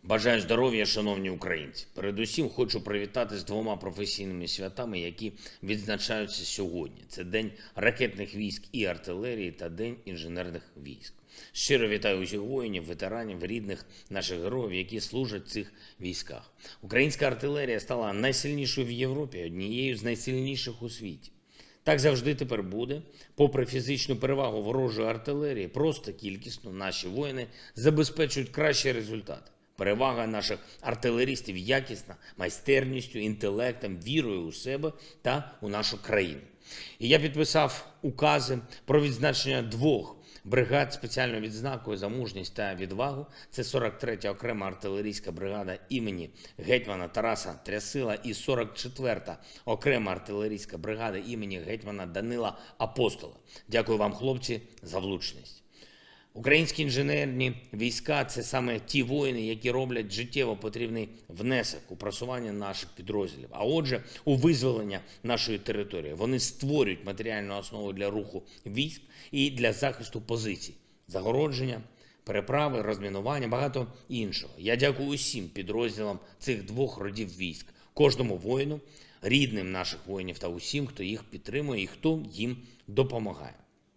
Бажаю здоров'я, шановні українці. Передусім хочу привітати з двома професійними святами, які відзначаються сьогодні. Це День ракетних військ і артилерії та День інженерних військ. Щиро вітаю усіх воїнів, ветеранів, рідних наших героїв, які служать в цих військах. Українська артилерія стала найсильнішою в Європі, однією з найсильніших у світі. Так завжди тепер буде. Попри фізичну перевагу ворожої артилерії, просто кількісно наші воїни забезпечують кращі результати. Перевага наших артилерістів якісна, майстерністю, інтелектом, вірою у себе та у нашу країну. І я підписав укази про відзначення двох бригад спеціальною відзнакою за мужність та відвагу. Це 43-я окрема артилерійська бригада імені гетьмана Тараса Трясила і 44-та окрема артилерійська бригада імені гетьмана Данила Апостола. Дякую вам, хлопці, за влучність. Українські інженерні війська – це саме ті воїни, які роблять життєво потрібний внесок у просування наших підрозділів, а отже, у визволення нашої території. Вони створюють матеріальну основу для руху військ і для захисту позицій, загородження, переправи, розмінування, багато іншого. Я дякую усім підрозділам цих двох родів військ, кожному воїну, рідним наших воїнів та усім, хто їх підтримує і хто їм допомагає.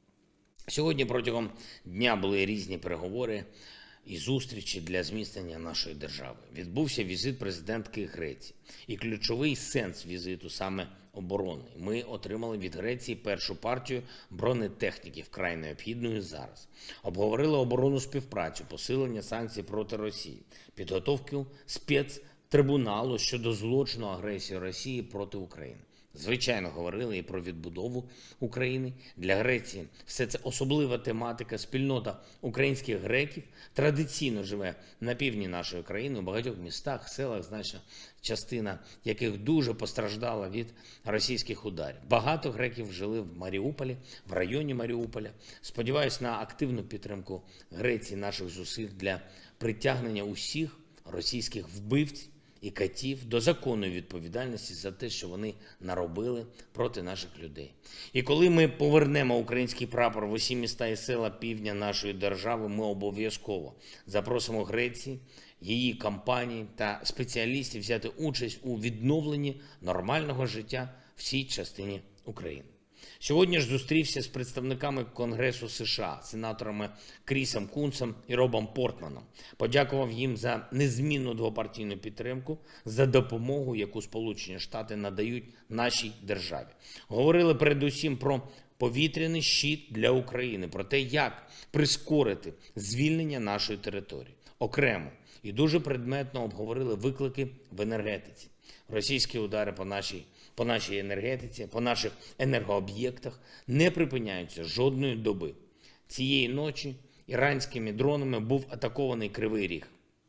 Сьогодні протягом дня були різні переговори і зустрічі для зміцнення нашої держави. Відбувся візит президентки Греції. І ключовий сенс візиту саме оборонний. Ми отримали від Греції першу партію бронетехніки, вкрай необхідної зараз. Обговорили оборонну співпрацю, посилення санкцій проти Росії, підготовку спецтрибуналу щодо злочину агресії Росії проти України. Звичайно, говорили і про відбудову України. Для Греції все це особлива тематика. Спільнота українських греків традиційно живе на півдні нашої країни, у багатьох містах, селах, значна частина яких дуже постраждала від російських ударів. Багато греків жили в Маріуполі, в районі Маріуполя. Сподіваюсь на активну підтримку Греції наших зусиль для притягнення усіх російських вбивців і катів до законної відповідальності за те, що вони наробили проти наших людей. І коли ми повернемо український прапор в усі міста і села півдня нашої держави, ми обов'язково запросимо Греції, її компанії та спеціалістів взяти участь у відновленні нормального життя в цій частині України. Сьогодні ж зустрівся з представниками Конгресу США, сенаторами Крісом Кунсом і Робом Портманом. Подякував їм за незмінну двопартійну підтримку, за допомогу, яку Сполучені Штати надають нашій державі. Говорили передусім про повітряний щит для України, про те, як прискорити звільнення нашої території. Окремо і дуже предметно обговорили виклики в енергетиці. Російські удари по нашій енергетиці, по наших енергооб'єктах не припиняються жодної доби. Цієї ночі іранськими дронами був атакований Кривий Ріг.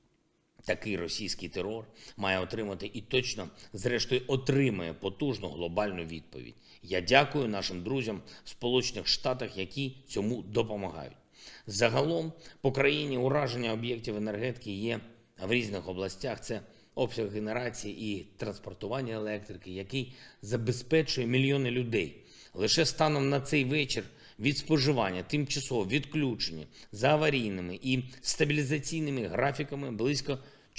Такий російський терор має отримати і точно, зрештою, отримає потужну глобальну відповідь. Я дякую нашим друзям в Сполучених Штатах, які цьому допомагають. Загалом по країні ураження об'єктів енергетики є в різних областях. Це обсяг генерації і транспортування електрики, який забезпечує мільйони людей. Лише станом на цей вечір від споживання тимчасово відключені за аварійними і стабілізаційними графіками близько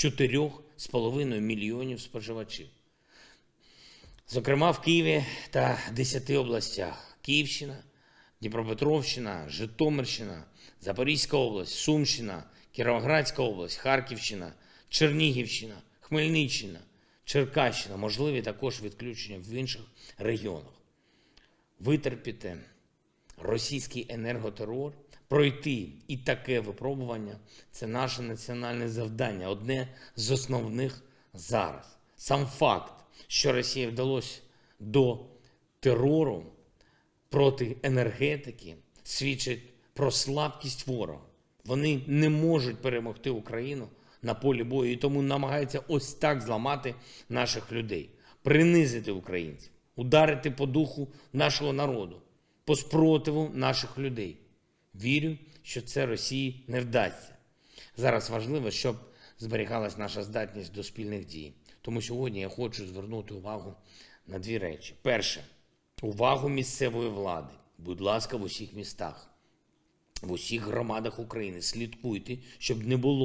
4,5 мільйонів споживачів. Зокрема, в Києві та 10 областях: Київщина, Дніпропетровщина, Житомирщина, Запорізька область, Сумщина, Кіровоградська область, Харківщина, Чернігівщина, Хмельниччина, Черкащина, можливі також відключення в інших регіонах. Витерпіти російський енерготерор, пройти і таке випробування – це наше національне завдання, одне з основних зараз. Сам факт, що Росії вдалося до терору проти енергетики, свідчить про слабкість ворога. Вони не можуть перемогти Україну на полі бою і тому намагаються ось так зламати наших людей, принизити українців, ударити по духу нашого народу, по спротиву наших людей. Вірю, що це Росії не вдасться. Зараз важливо, щоб зберігалась наша здатність до спільних дій. Тому сьогодні я хочу звернути увагу на дві речі. Перше – увагу місцевої влади. Будь ласка, в усіх містах, в усіх громадах України слідкуйте, щоб не було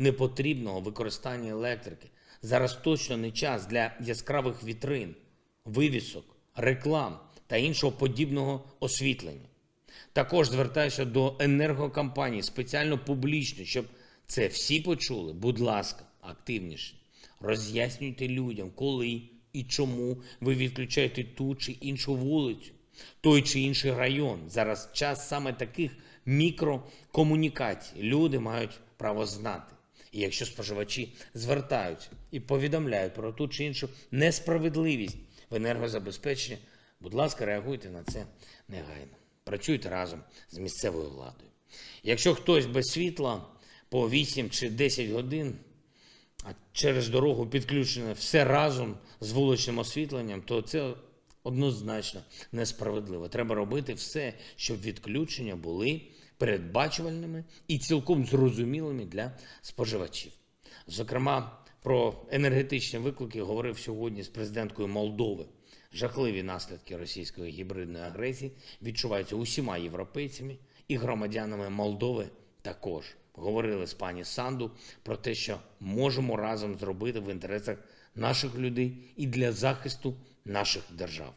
непотрібного використання електрики. Зараз точно не час для яскравих вітрин, вивісок, реклам та іншого подібного освітлення. Також звертаюся до енергокомпаній спеціально публічно, щоб це всі почули. Будь ласка, активніше. Роз'яснюйте людям, коли і чому ви відключаєте ту чи іншу вулицю, той чи інший район. Зараз час саме таких мікрокомунікацій. Люди мають право знати. І якщо споживачі звертаються і повідомляють про ту чи іншу несправедливість в енергозабезпеченні, будь ласка, реагуйте на це негайно. Працюйте разом з місцевою владою. Якщо хтось без світла по 8 чи 10 годин, а через дорогу підключене все разом з вуличним освітленням, то це однозначно несправедливо. Треба робити все, щоб відключення були передбачувальними і цілком зрозумілими для споживачів. Зокрема, про енергетичні виклики говорив сьогодні з президенткою Молдови. Жахливі наслідки російської гібридної агресії відчуваються усіма європейцями і громадянами Молдови також. Говорили з пані Санду про те, що можемо разом зробити в інтересах наших людей і для захисту наших держав.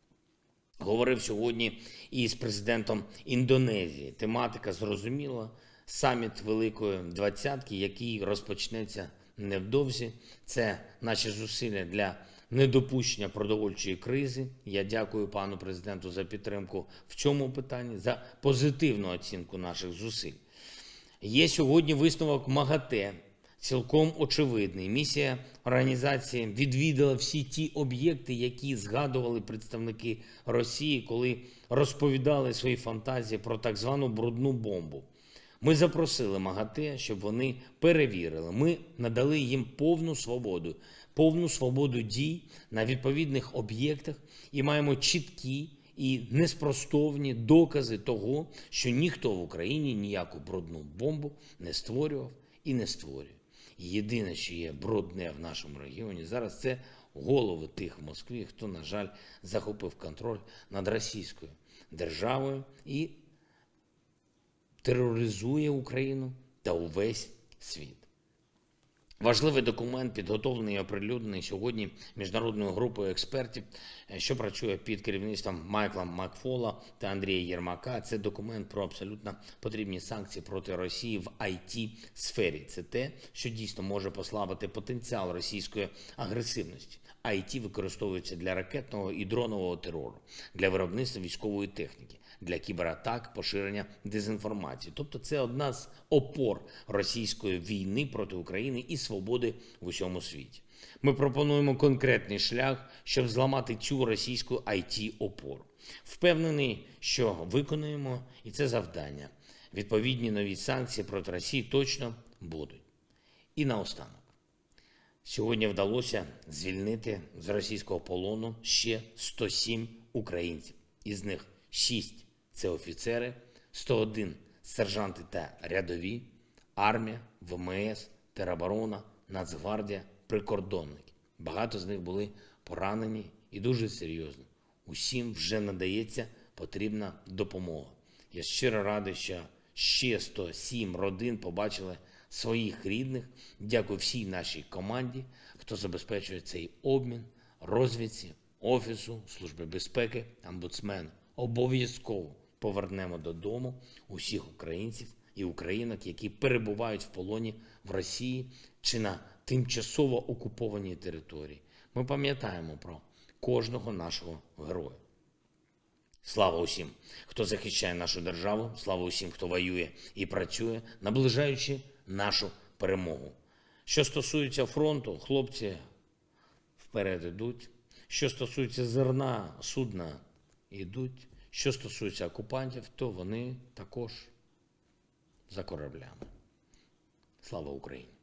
Говорив сьогодні і з президентом Індонезії. Тематика зрозуміла. Саміт Великої Двадцятки, який розпочнеться невдовзі. Це наші зусилля для недопущення продовольчої кризи. Я дякую пану президенту за підтримку в цьому питанні, за позитивну оцінку наших зусиль. Є сьогодні висновок МАГАТЕ, цілком очевидний. Місія організації відвідала всі ті об'єкти, які згадували представники Росії, коли розповідали свої фантазії про так звану брудну бомбу. Ми запросили МАГАТЕ, щоб вони перевірили. Ми надали їм повну свободу дій на відповідних об'єктах і маємо чіткі і неспростовні докази того, що ніхто в Україні ніяку брудну бомбу не створював і не створює. Єдине, що є брудне в нашому регіоні зараз, це голови тих в Москві, хто, на жаль, захопив контроль над російською державою і тероризує Україну та увесь світ. Важливий документ, підготовлений і оприлюднений сьогодні міжнародною групою експертів, що працює під керівництвом Майкла Макфола та Андрія Єрмака. Це документ про абсолютно потрібні санкції проти Росії в IT-сфері. Це те, що дійсно може послабити потенціал російської агресивності. IT використовується для ракетного і дронового терору, для виробництва військової техніки, для кібератак, поширення дезінформації. Тобто це одна з опор російської війни проти України і свободи в усьому світі. Ми пропонуємо конкретний шлях, щоб зламати цю російську IT-опору. Впевнений, що виконуємо і це завдання. Відповідні нові санкції проти Росії точно будуть. І наостанок. Сьогодні вдалося звільнити з російського полону ще 107 українців. Із них 6 – це офіцери, 101 – сержанти та рядові, армія, ВМС, тероборона, Нацгвардія, прикордонники. Багато з них були поранені і дуже серйозно. Усім вже надається потрібна допомога. Я щиро радий, що ще 107 родин побачили своїх рідних. Дякую всій нашій команді, хто забезпечує цей обмін, розвідці, Офісу Служби безпеки, омбудсмену. Обов'язково повернемо додому усіх українців і українок, які перебувають в полоні в Росії чи на тимчасово окупованій території. Ми пам'ятаємо про кожного нашого героя. Слава усім, хто захищає нашу державу, слава усім, хто воює і працює, наближаючи нашу перемогу. Що стосується фронту, хлопці вперед ідуть. Що стосується зерна, судна йдуть. Що стосується окупантів, то вони також за кораблями. Слава Україні!